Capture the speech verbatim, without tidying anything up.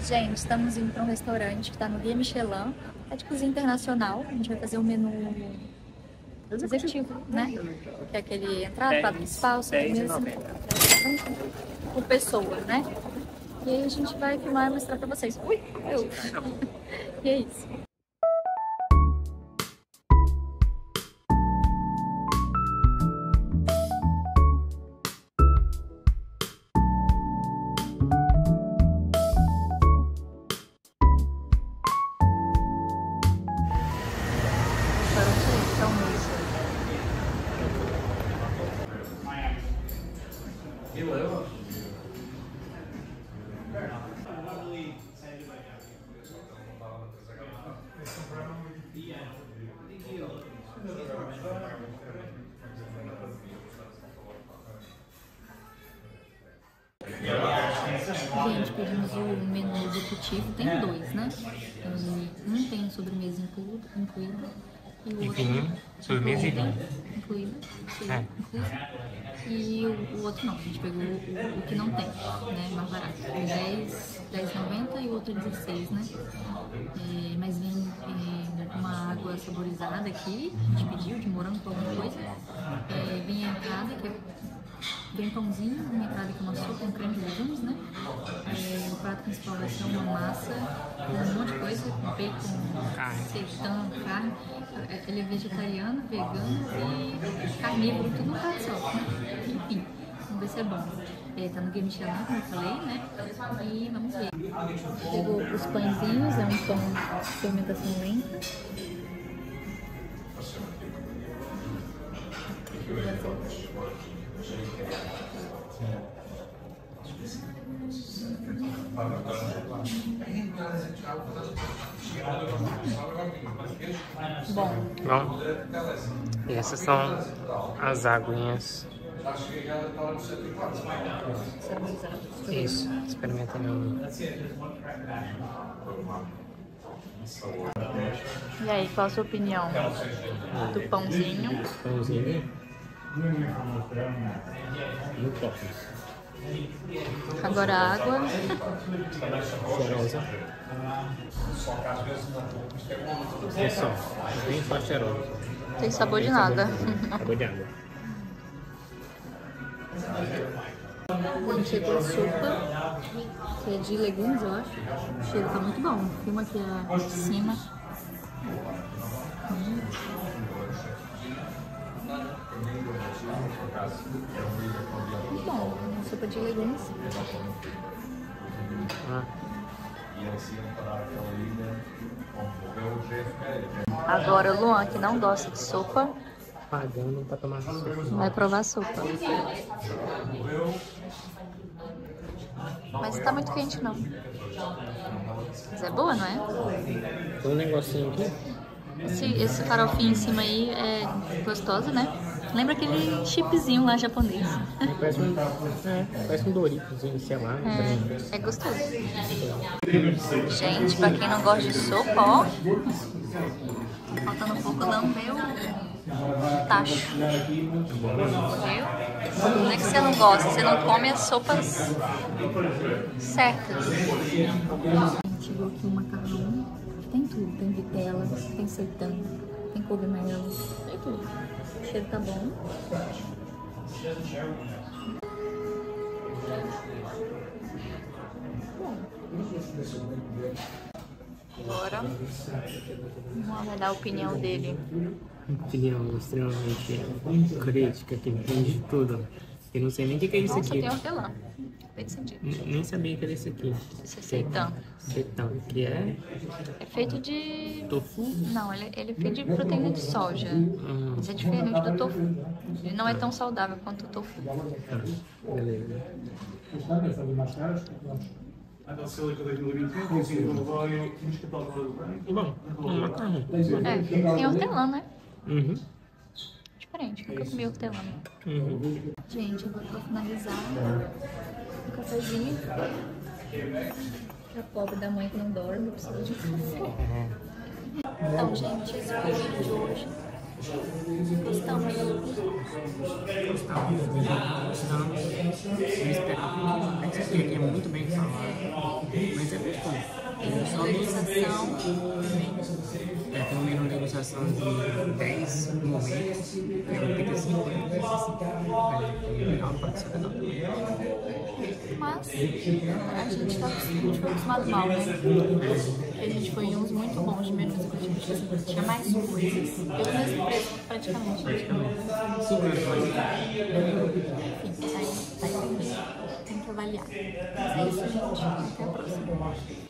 Gente, estamos indo para um restaurante que está no Guia Michelin. É de cozinha internacional. A gente vai fazer um menu executivo, né? Que é aquele entrada, prato principal, sobremesa, por pessoa, né? E aí a gente vai filmar e mostrar para vocês. Ui, eu. E é isso. Gente, pedimos o menu executivo, tem dois, né? Um tem sobremesa incluída, incluída e o outro Enfim, sobremesa incluída, incluída, é. incluída, e o, o outro não, a gente pegou o, o que não tem, né? Mais barato, dez reais e noventa centavos e o outro dezesseis, né? É, mas vem é, uma água saborizada aqui, a gente pediu, de morango com alguma coisa, é, vem a entrada, que é bem pãozinho, uma entrada com uma sopa, um creme de legumes, né? É, o prato principal vai ser uma massa com um monte de coisa, com bacon, seitão, carne. Ele é vegetariano, vegano e carnívoro, tudo no prato só. Enfim, vamos ver se é bom. É, tá no Guia Michelin, como eu falei, né? E vamos ver. Pegou os pãezinhos, é um pão de fermentação lenta. Bom. Bom, e essas são as aguinhas. Isso, experimenta no... E aí, qual a sua opinião do pãozinho? Pãozinho. Muito top. Agora a água. Cheirosa. É só, bem só cheirosa. Tem sabor de nada. Sabor de água. Chegou a sopa, que é de legumes, eu acho. O cheiro tá muito bom. Filma aqui de cima. Hum. Muito bom, uma sopa de legumes. Ah. Agora o Luan, que não gosta de sopa, Pagando pra tomar sopa. vai provar a sopa. Mas tá muito quente não. Mas é boa, não é? Tem um negocinho aqui. Esse, esse farofinho em cima aí é gostoso, né? Lembra aquele chipzinho lá japonês. Parece um, é, parece um Doritos, sei lá. É, é gostoso. Gente, pra quem não gosta de sopa, ó. Faltando um pouco lamber o tacho. Viu? Não é que você não gosta, você não come as sopas certas. Chegou aqui um macarrão. Tem tudo, tem vitela, tem seitão, tem cogumelo, tem tudo. O cheiro tá bom. Bom. Agora, vamos dar a opinião dele. Opinião extremamente crítica, que entende de tudo. Eu não sei nem o que é isso Nossa, aqui. tem hortelã. Bem sentido. Nem sabia que era isso aqui. Esse é seitão. Seitão, que é? É feito de... Tofu? Não, ele, ele é feito de proteína de soja. Hum. Mas é diferente do tofu. Ele não é tão saudável quanto o tofu. Ah, beleza. Bom, um macarrão. É, tem hortelã, né? Uhum. Diferente, nunca comi hortelã. Uhum. Gente, agora pra finalizar, um cafezinho. A pobre da mãe que não dorme, precisa de café. Então, gente, esse foi o vídeo de hoje. Gostamos. Gostamos. Então, eu espero que esse aqui é muito bem falado. Mas é gostoso. Tem É só degustação também. É, tem um menu de degustação de dez momentos, e ela fica cinquenta. É legal, pode ser legal também. Mas a gente tá a gente foi acostumado mal, né? Porque a gente foi em uns muito bons de menus executivos, tipo assim, tinha mais coisas. Pelo mesmo preço, praticamente, gente. Super legal. Enfim, tá aí, tá aí. Tem que avaliar. Mas é isso, gente. Até a próxima.